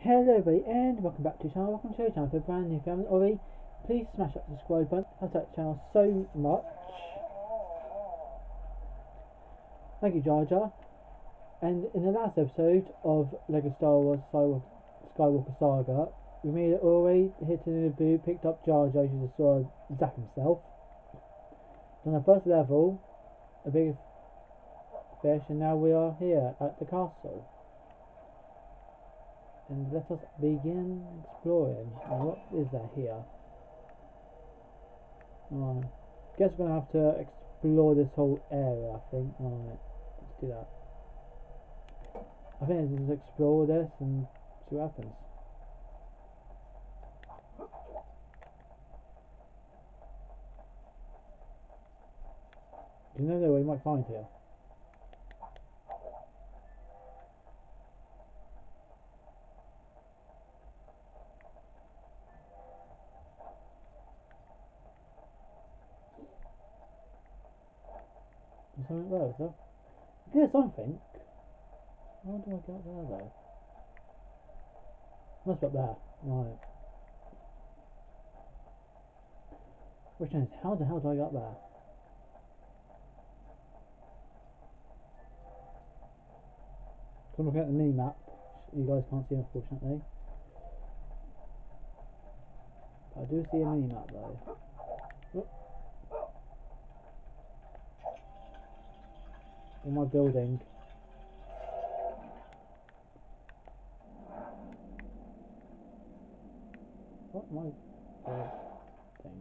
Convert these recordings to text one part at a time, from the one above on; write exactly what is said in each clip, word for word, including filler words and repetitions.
Hello everybody and welcome back to the channel, welcome to the channel. For a brand new family already, please smash that subscribe button, helps out the channel so much. Thank you Jar Jar. And in the last episode of LEGO Star Wars Skywalker Saga, we made it all the way, hit to the Naboo, picked up Jar Jar, who just saw Zap himself. On the first level, a big fish, and now we are here at the castle. And let us begin exploring. Now, what is there here? Right. Guess we're gonna have to explore this whole area, I think. Right. Let's do that. I think let's just explore this and see what happens. You never know what you might find here. There's something there, is there? There's something. How do I get there though? Must be up there. Right. Question is, how the hell do I get there? So I'm looking at the mini map. You guys can't see unfortunately. But I do see a mini map though. Oh. In my building. What am I doing?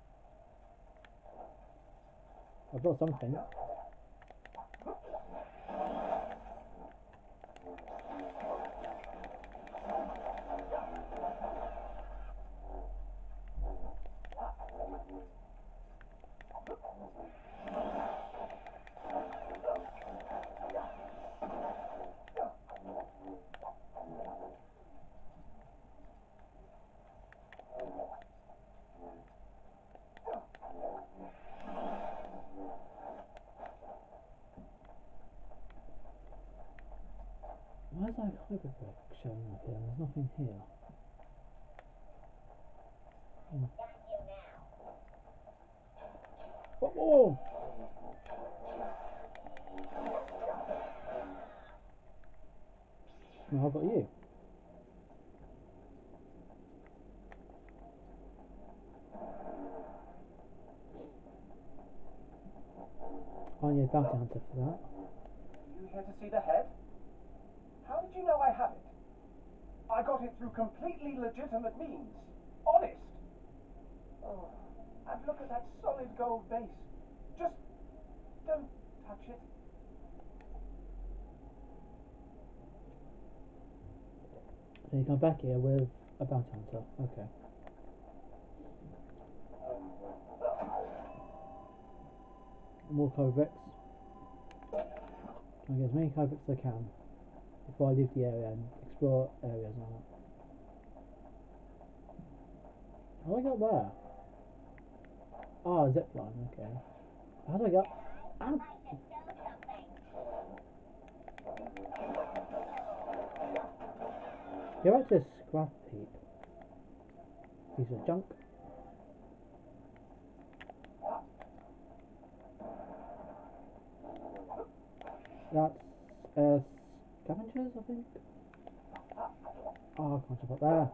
I've got something. Why is that hyperbrick showing up here? There's nothing here. Hmm. Whoa, whoa! No, how about you? Aren't you a bounty hunter for that? You here to see the head? How did you know I have it? I got it through completely legitimate means. Honest. Oh, and look at that solid gold base. Just don't touch it. So you come back here with a bounty hunter. Okay. More code bricks. Try and get as many code bricks as I can before I leave the area and explore areas and all that. How do I get there? Ah, zipline, okay. How do I get? Ow! You're actually a scrap heap. Piece of junk. That's uh, scavengers, I think. Oh, I can't jump up there.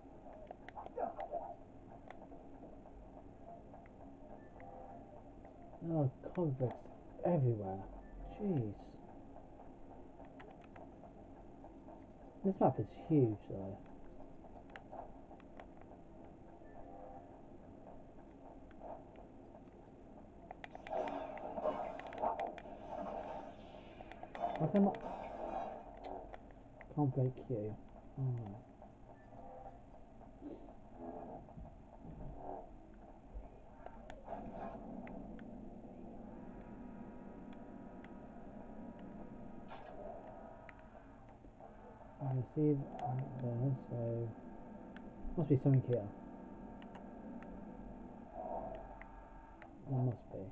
Oh, code bricks everywhere. Jeez. This map is huge though. Why can I can't break you? Oh. I see right there, so must be something here. There must be.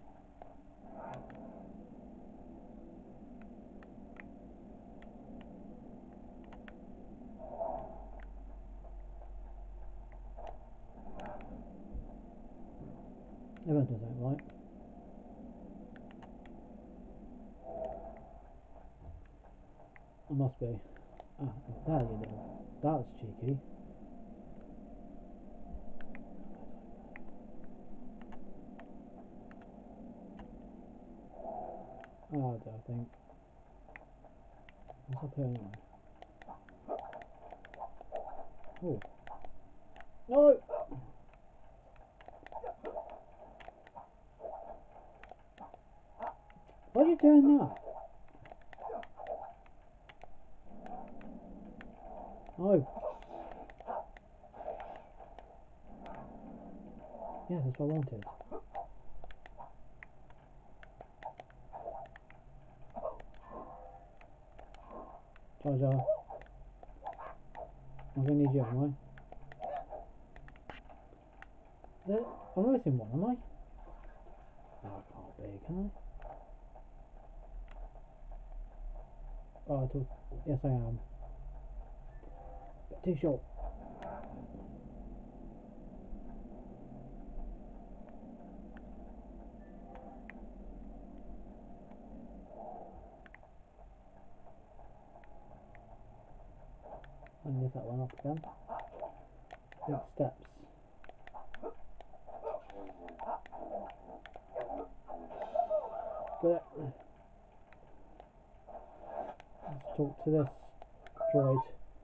Everyone does that, right? I must be. Ah, there you go. That was cheeky. Oh, I don't think. What's up here on? Oh. No! Why are you doing that? Oh. Yeah, that's what I wanted. Jar Jar. I'm gonna need you, am I? There, I'm missing one, am I? No, I can't be, can I? Oh, I thought, yes I am. But too short. I lift that one up again. Big steps. Got it. Let's talk to this droid.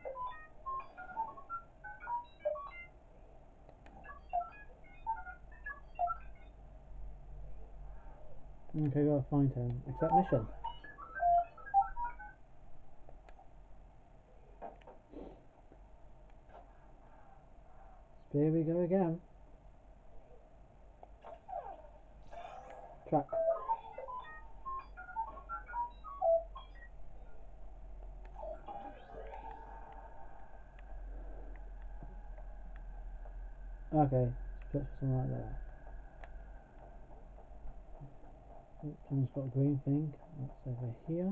Okay, gotta find him. Accept mission. So here we go again. Track. Okay, let's put something like that. Oh, someone's got a green thing. That's over here.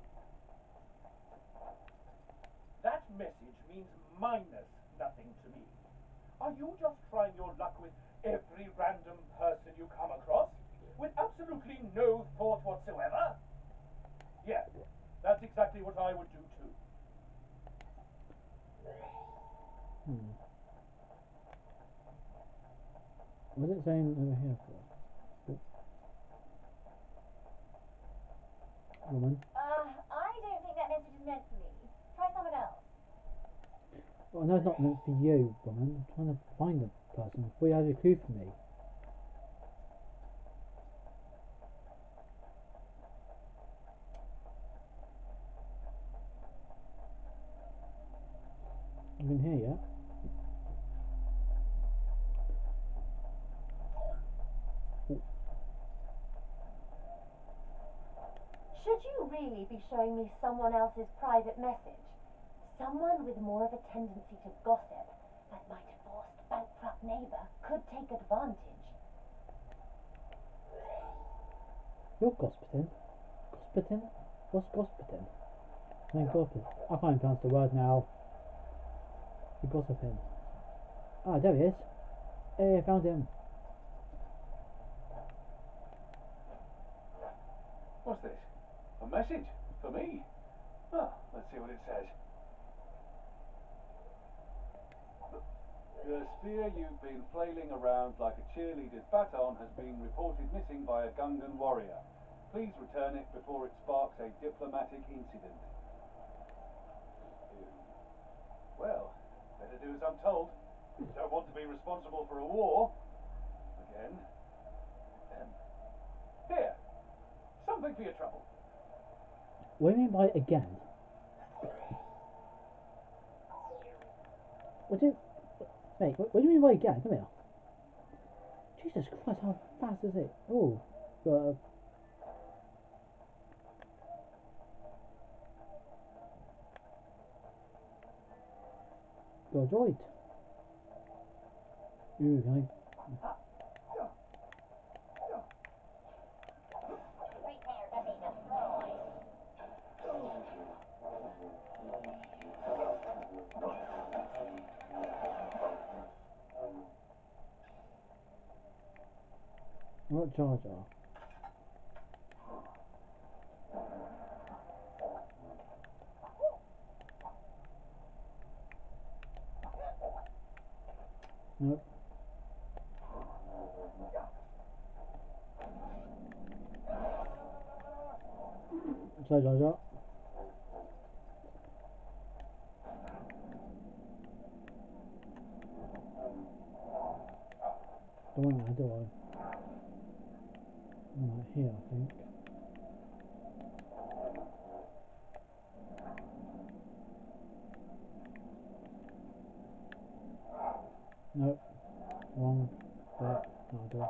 That message means minus nothing to me. Are you just trying your luck with every random person you come across? With absolutely no thought whatsoever? Yeah, that's exactly what I would do too. Hmm. What's it saying over here for? Oh, woman. Uh, I don't think that message is meant for me. Try someone else. Well, I know it's not meant for you, woman. I'm trying to find the person before you have a clue for me. I'm in here yet. Oh, Should you really be showing me someone else's private message? Someone with more of a tendency to gossip, like my divorced, bankrupt neighbor, could take advantage. you're gossiping. Gossiping? What's gossiping? I mean, gossiping. I can't even pronounce the word now. You're gossiping. Ah, there he is. Hey, I found him. What's this? A message? For me? Ah, let's see what it says. The spear you've been flailing around like a cheerleader's baton has been reported missing by a Gungan warrior. Please return it before it sparks a diplomatic incident. Ew. Well, better do as I'm told. Don't want to be responsible for a war. Again. Um, here. Something for your trouble. What do you mean by again? What do you... Mate, what, what do you mean by again? Come here. Jesus Christ, how fast is it? Oh, got a... Got a droid. Ooh, can I... Prepare to be destroyed. What Jar Jar? Nope. So Jar Jar. Don't want that, do I? Right here, I think. Nope. Wrong. There. No, I do.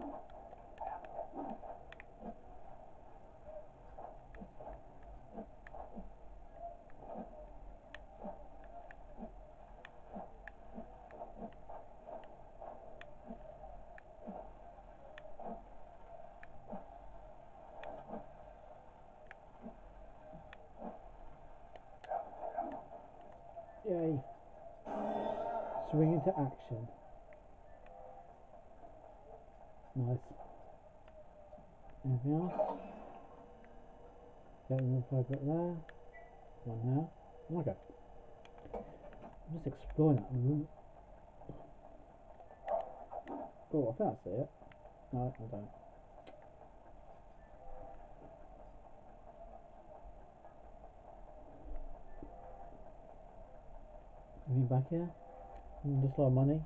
Yay. Swing into action. Nice. Anything else? Get another favourite there. One there. Okay. I'm just exploring at the moment. Oh, I think I see it. No, I don't. Anything back here? Mm, just a lot of money.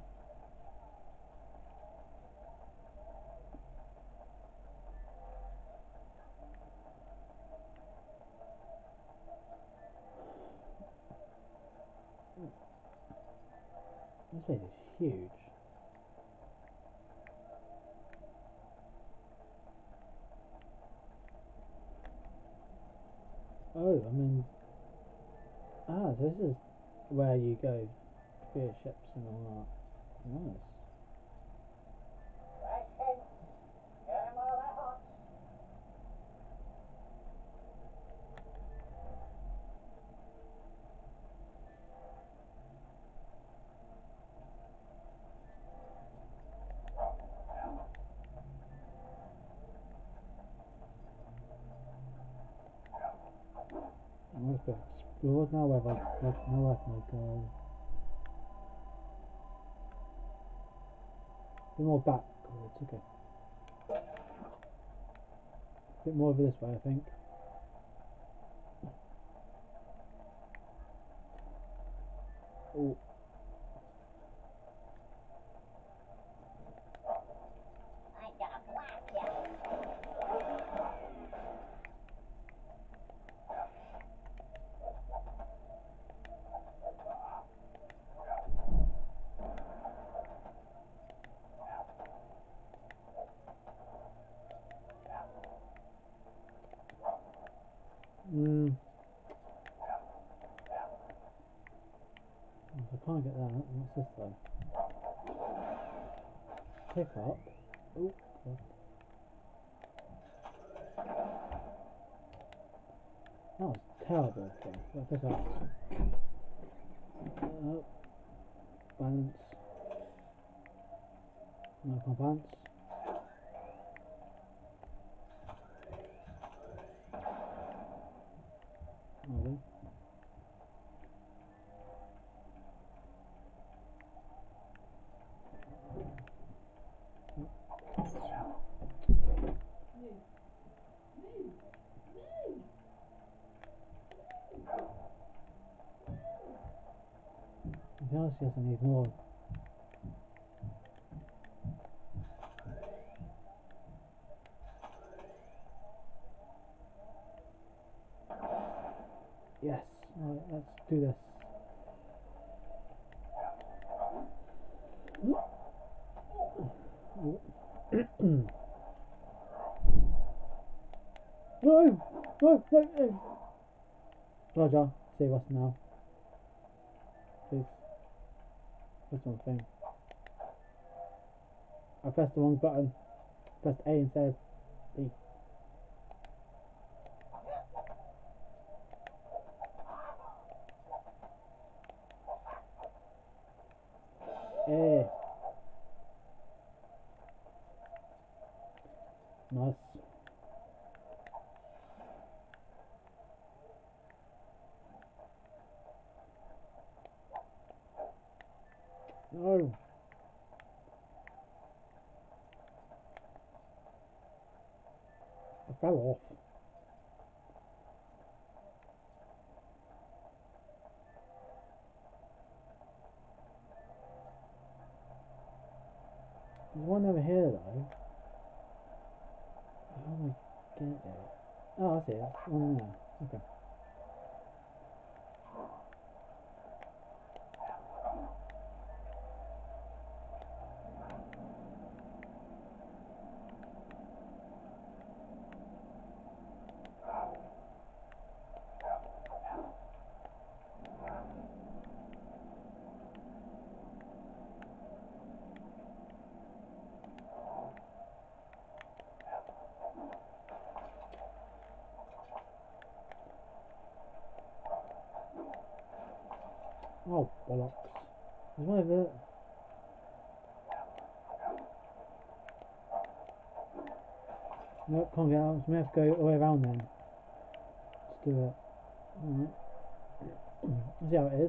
This place is huge. Oh, I mean, ah, so this is where you go, spaceships and all that. Nice. I'm going to explore now where I, where, now where can I go? A bit more backwards, okay. A bit more over this way, I think. Oh. Hmm. If I can't get that, what's this though? Pick up. Oh, God. That was terrible. Okay, well, pick up. Uh, balance. No, can't balance. Oh, then. Anything else? Yes, I need more. Yes. Alright, let's do this. Oh. No! No! No! No! Roger, save us now. Please. Press one thing. I pressed the wrong button. Pressed A instead of B. A. Nice. No. I fell off. There's one over here though. How do I get it? Oh, I see it. One there. Okay. Oh, bollocks. There's one over there. Nope, can't get out. So we have to go all the way around then. Let's do it. Alright. Let's see how it is.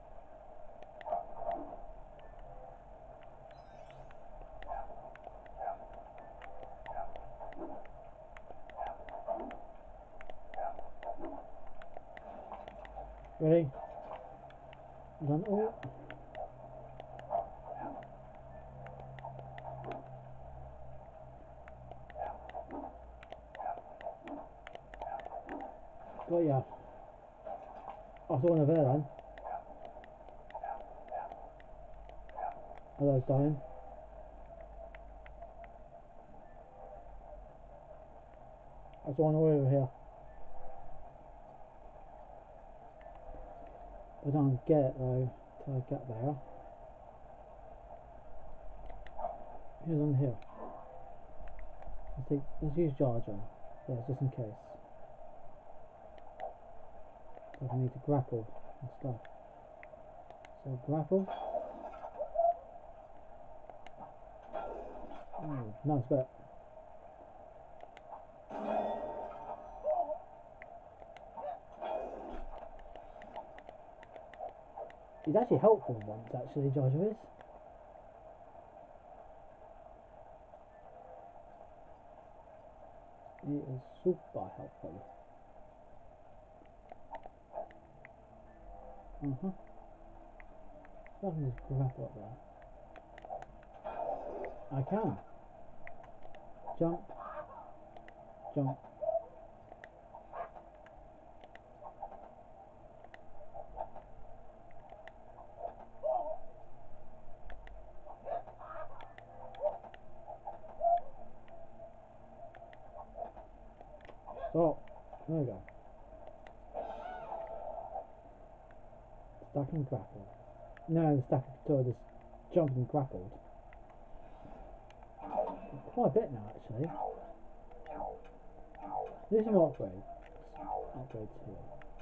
Ready? Done all. Got ya. Oh, I saw one over there then. Oh, that's dying. I saw one all over here. I don't get it though till I get there. Who's on here? Let's, take, let's use Jar Jar. Yeah, just in case. So I need to grapple and stuff. So grapple. Oh, nice bit. He's actually helpful once, actually, Jar Jar is. He is super helpful. Uh-huh. So I can just grapple up there. I can. Jump. Jump. Stop. There we go. Stack and grapple. No, the stack of just jumped and grappled. Quite a bit now, actually. There's some upgrades. Upgrades here.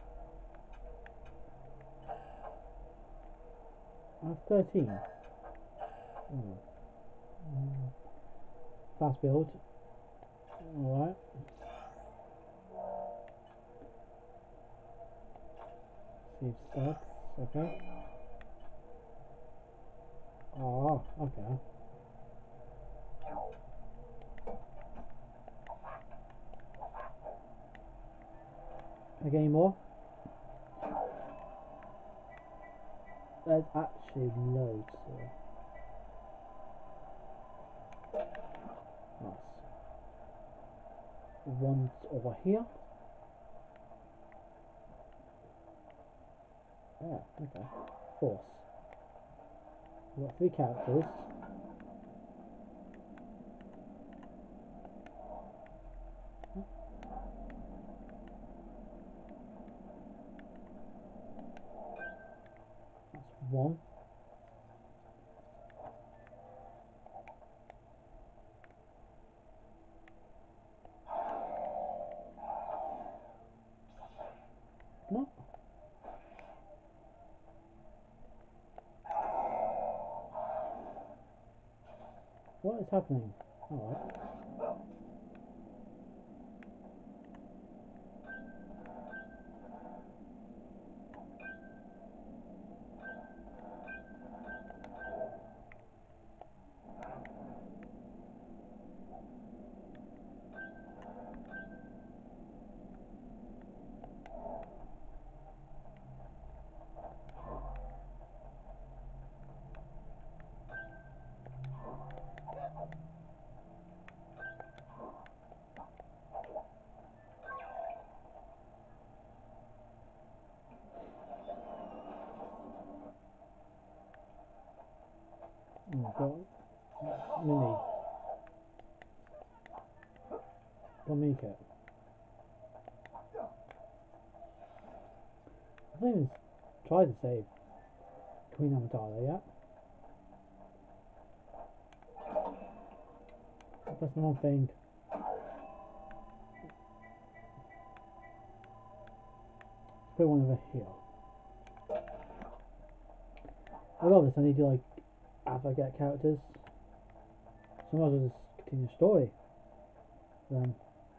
I have thirteen. Mm. Mm. Fast build. Alright. Save stacks. Okay. Oh, okay. Again more. There's actually loads here. Nice. One's over here. Yeah, okay. Force. We've got three characters. Huh? That's one. No. What is happening? Alright. Oh god. Mini. Don't make it. I haven't even tried to save Queen Amidala yet. That's the one thing. Let's put one over here. I love this. I need to like after I get characters. So I might as well just continue the story. Then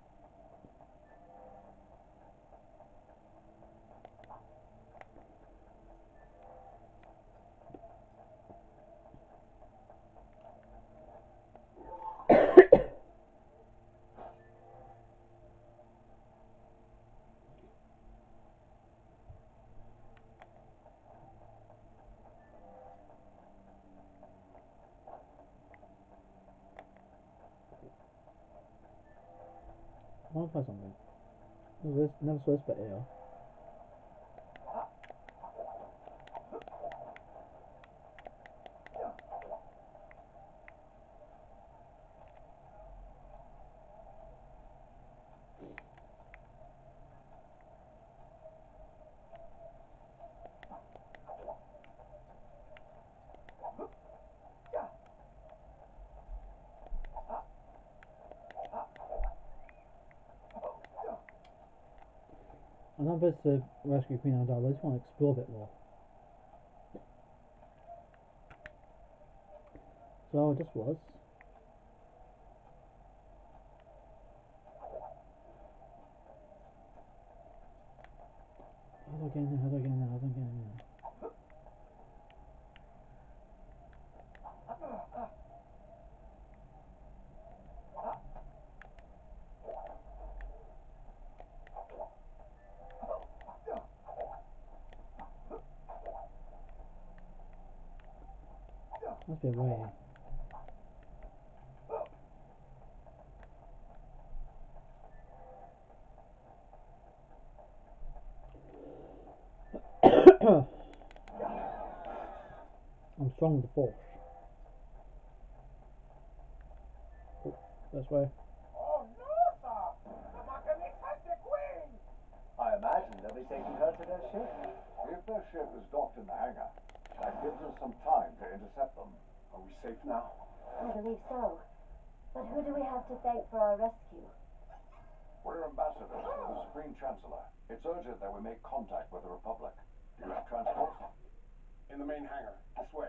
I want to try something. Never, never saw this bit here. I'm not supposed to rescue Queen Amidala, I just want to explore a bit more. So this was. How do I get in there? How do I get in there? How do I get in there? Must be a way. I'm strong with the force. Oh, this way. Oh no, sir! The mechanics has the queen! I imagine they'll be taking her to their ship. If their ship is docked in the hangar, that gives us some time to intercept them. Are we safe now? I believe so. But who do we have to thank for our rescue? We're ambassadors to the Supreme Chancellor. It's urgent that we make contact with the Republic. Do you have transport? In the main hangar. This way.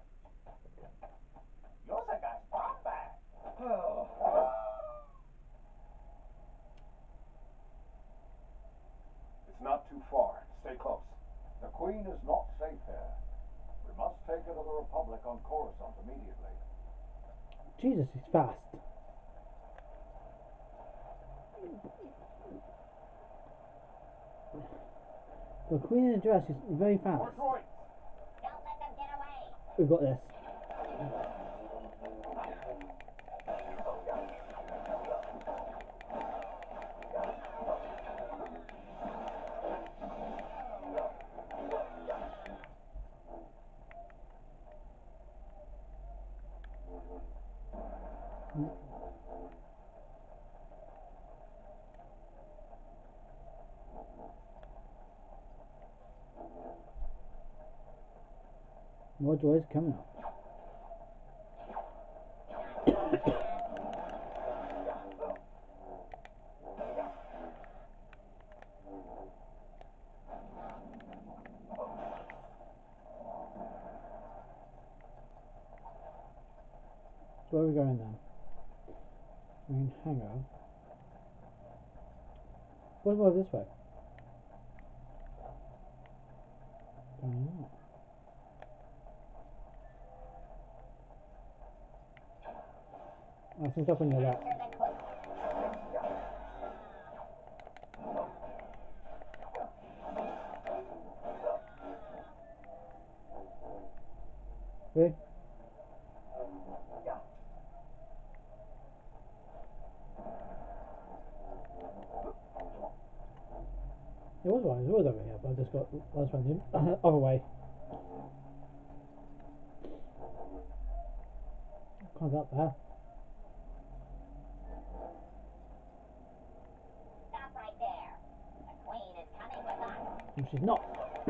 You're the guy's bomb-bag. It's not too far. Stay close. The Queen is not safe here. We must take her to the Republic on Coruscant immediately. Jesus, he's fast. The Queen in a dress is very fast. More droids. Don't let them get away. We've got this. More droids coming up. So where are we going now? Main hangar. What's more this way? Don't know. Oh, some stuff on your left. See? It was one, it was over here, but I just got, I was running the other way. Can't get up there. Stop right there. The Queen is coming with us. No, she's not.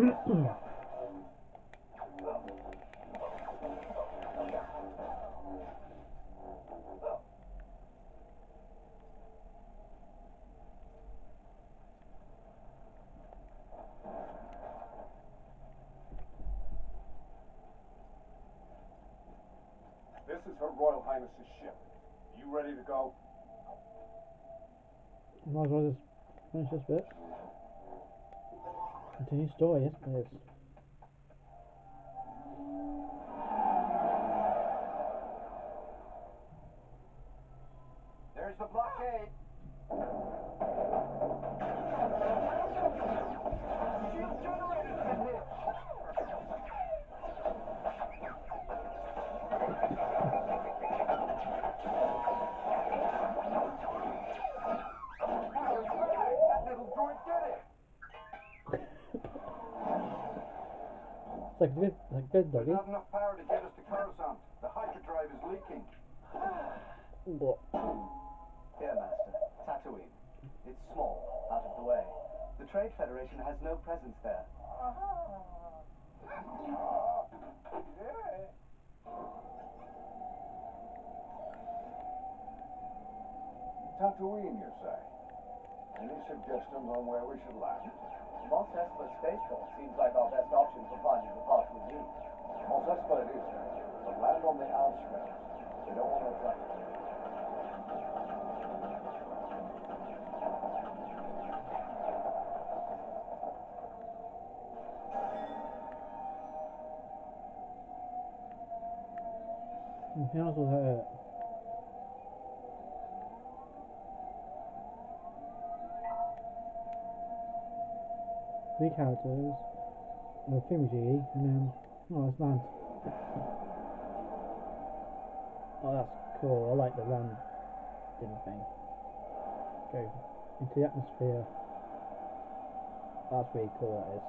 This is Her Royal Highness's ship. You ready to go? Might as well just finish this bit. Continue story, yes please. There's the blockade. Shield generators been hit. That little droid did it. It's like a good, like a good There's doggy. not enough power to get us to Coruscant. The hyperdrive is leaking. What? Dear Master, Tatooine. It's small, out of the way. The Trade Federation has no presence there. Tatooine, you say? Any suggestions on where we should land? Mos Espa Spaceport seems like our best option for finding the parts we need. Mos Espa it is, but land on the outskirts. We don't want to attract attention. Anything else was that it? Three characters, a thingamajiggy, and then, oh, let's land. Oh, that's cool. I like the run dinner thing. Go into the atmosphere. That's really cool, that is.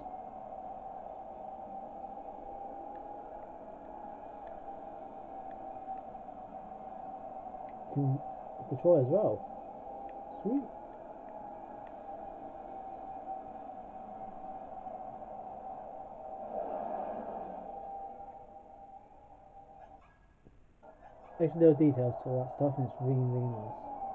You can deploy as well. Sweet. Extra little details to all that stuff, and it's really, really nice.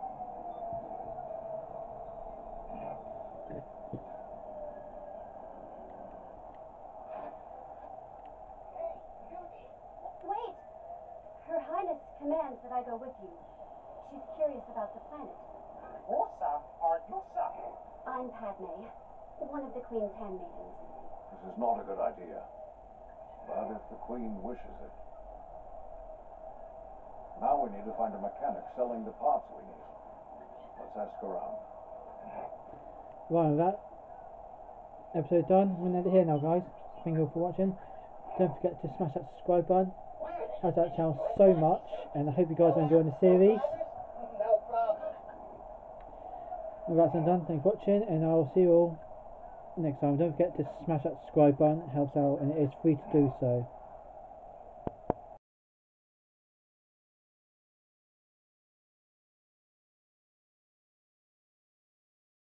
Wait! Her Highness commands that I go with you. She's curious about the planet. Orsa, are you sir? I'm Padme, one of the Queen's handmaidens. This is not a good idea. But if the Queen wishes it. Now we need to find a mechanic selling the parts we need. Let's ask around. Right, with that episode done, we're nearly here now, guys. Thank you all for watching. Don't forget to smash that subscribe button. Helps out the channel so much, and I hope you guys are enjoying the series. No problem. With that said and done, thanks for watching, and I'll see you all next time. Don't forget to smash that subscribe button, it helps out, and it is free to do so.